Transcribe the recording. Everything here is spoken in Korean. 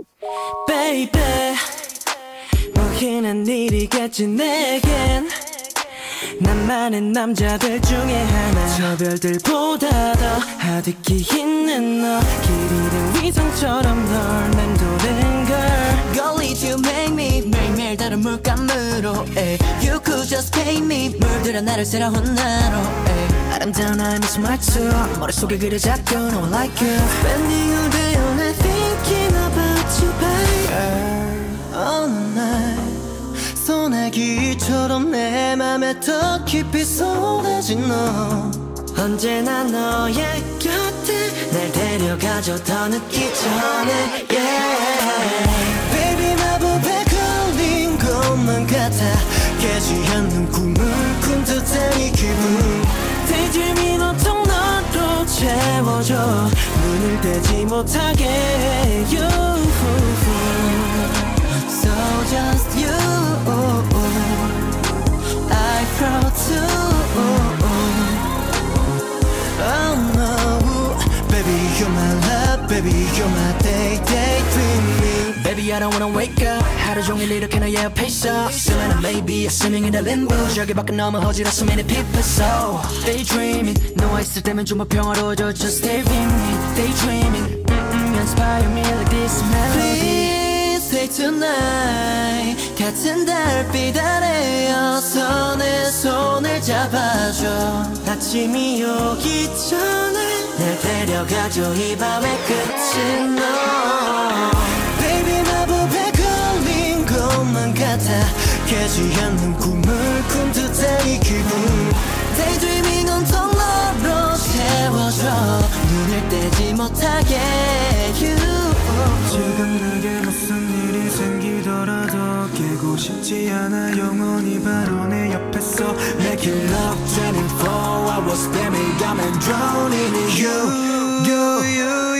Baby 보이는 일이겠지 내겐 난 많은 남자들 중에 하나 저 별들보다 더 아득히 있는 너 길이는 위성처럼 널 맴도는 걸 Girl need to make me 매일매일 다른 물감으로 ay. You could just paint me 물들여 나를 새라 혼나로 ay. 아름다운 I'm smart too 머릿속에 그려 잡고 No I like you Spending all day all night thinking about you babe 어느 날 소나기처럼 내 맘에 더 깊이 쏟아진 너 언제나 너의 곁에 날 데려가줘 더 늦기 전에 yeah. Baby 마법에 걸린 것만 같아 깨지 않는 꿈을 꾼 듯한 이 기분 Daydreamin 온통 너로 채워줘 눈을 떼지 못하게 해 you So just you I proud to Oh no Baby you're my love Baby you're my daydreaming Baby I don't wanna wake up 하루 종일 이렇게 너의 옆에 있어 Still in a maybe Swimming in the limbo 저기 밖에 너무 허지라 so many people so Daydreaming 너와 있을 때면 정말 평화로워져 Just stay with me Daydreaming Inspire me like this melody Please stay tonight 같은 달빛 아래 어서 내 손을 잡아줘 아침이 오기 전에 날 데려가줘 이 밤의 끝은 너 Baby 마법에 걸린 것만 같아 깨지 않는 꿈을 꾼 듯한 이 기분 Daydreaming 온통 너로 채워줘 눈을 떼지 못하게 you 지금 내게 무슨 일이 생기더라도 깨고 싶지 않아 영원히 바로 내 옆에서 Make it love 24 hours 때문에 I'm drowning in you